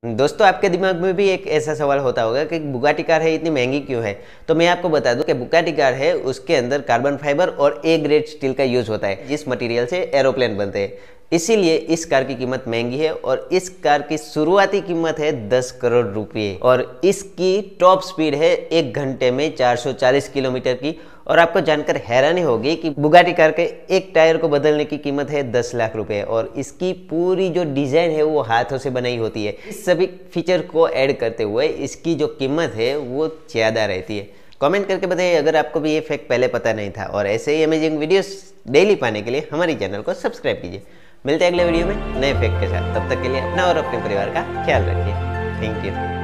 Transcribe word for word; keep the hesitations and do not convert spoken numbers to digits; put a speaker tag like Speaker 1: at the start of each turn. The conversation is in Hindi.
Speaker 1: दोस्तों, आपके दिमाग में भी एक ऐसा सवाल होता होगा कि बुगाटी कार है, इतनी महंगी क्यों है। तो मैं आपको बता दूं कि बुगाटी कार है, उसके अंदर कार्बन फाइबर और ए ग्रेड स्टील का यूज होता है, जिस मटेरियल से एरोप्लेन बनते हैं। इसीलिए इस कार की कीमत महंगी है और इस कार की शुरुआती कीमत है दस करोड़ रुपए और इसकी टॉप स्पीड है एक घंटे में चार सौ चालीस किलोमीटर की। और आपको जानकर हैरानी होगी कि बुगाटी कार के एक टायर को बदलने की कीमत है दस लाख रुपए और इसकी पूरी जो डिजाइन है वो हाथों से बनाई होती है। इस सभी फीचर को ऐड करते हुए इसकी जो कीमत है वो ज्यादा रहती है। कमेंट करके बताइए अगर आपको भी ये फैक्ट पहले पता नहीं था। और ऐसे ही अमेजिंग वीडियोस डेली पाने के लिए हमारे चैनल को सब्सक्राइब कीजिए। मिलते हैं अगले वीडियो में नए फैक्ट के साथ। तब तक के लिए अपना और अपने परिवार का ख्याल रखिए। Thank you.